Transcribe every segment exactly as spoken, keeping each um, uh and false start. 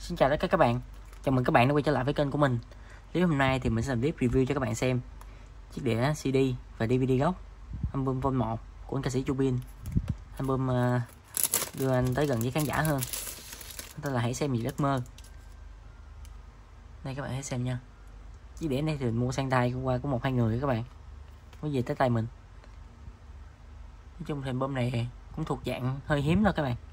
Xin chào tất cả các bạn, chào mừng các bạn đã quay trở lại với kênh của mình. Clip hôm nay thì mình sẽ làm clip review cho các bạn xem chiếc đĩa xê đê và đê vê đê gốc album Vol một của anh ca sĩ Chu Bin. Album uh, đưa anh tới gần với khán giả hơn, tên là Hãy Xem Vì Giấc Mơ. Đây các bạn hãy xem nha. Chiếc đĩa này thì mình mua sang tay qua của một hai người các bạn, mới về tới tay mình. Nói chung thì album này cũng thuộc dạng hơi hiếm thôi các bạn,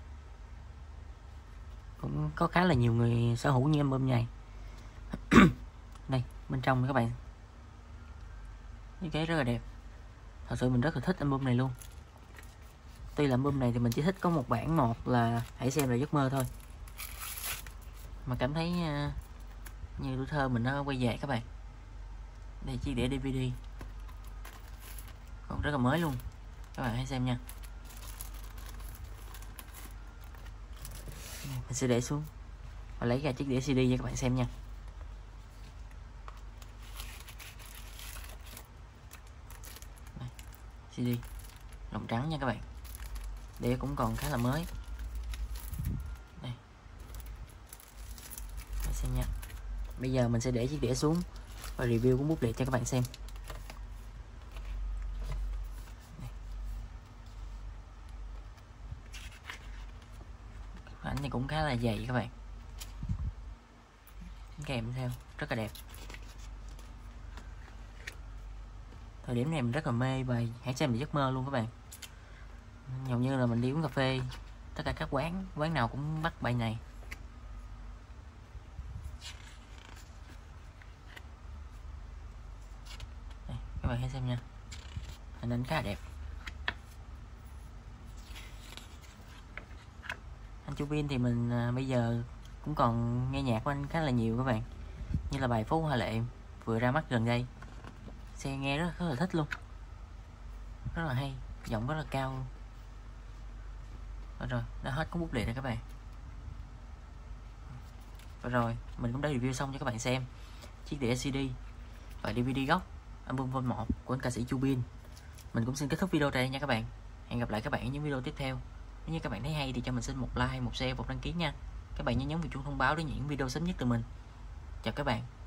cũng có khá là nhiều người sở hữu như album này. Đây bên trong các bạn, những cái rất là đẹp, thật sự mình rất là thích album này luôn. Tuy là album này thì mình chỉ thích có một bản, một là Hãy Xem Là Giấc Mơ thôi, mà cảm thấy uh, như tuổi thơ mình nó quay về các bạn. Đây chiếc đĩa đê vê đê còn rất là mới luôn, các bạn hãy xem nha. Mình sẽ để xuống và lấy ra chiếc đĩa xê đê cho các bạn xem nha. Đây, xê đê lồng trắng nha các bạn, đĩa cũng còn khá là mới. Đây, các bạn xem nha. Bây giờ mình sẽ để chiếc đĩa xuống và review cuốn bút liệt cho các bạn xem. Ảnh này cũng khá là dày các bạn, kèm theo rất là đẹp. Thời điểm này mình rất là mê bài Hãy Xem Vì Giấc Mơ luôn các bạn. Hầu như là mình đi uống cà phê, tất cả các quán quán nào cũng bắt bài này. Đây, các bạn hãy xem nha, hình ảnh khá là đẹp. Anh Chu Bin thì mình à, bây giờ cũng còn nghe nhạc của anh khá là nhiều các bạn, như là bài Phố Hoa Lệ vừa ra mắt gần đây, xe nghe rất, rất là thích luôn, rất là hay, giọng rất là cao luôn. Và rồi đã hết cuốn bút liệt rồi các bạn. Và rồi mình cũng đã review xong cho các bạn xem chiếc đĩa xê đê và đê vê đê gốc album Vol một của anh ca sĩ Chu Bin. Mình cũng xin kết thúc video đây nha các bạn. Hẹn gặp lại các bạn ở những video tiếp theo. Nếu như các bạn thấy hay thì cho mình xin một like, một share, một đăng ký nha. Các bạn nhớ nhấn vào chuông thông báo để nhận những video sớm nhất từ mình. Chào các bạn.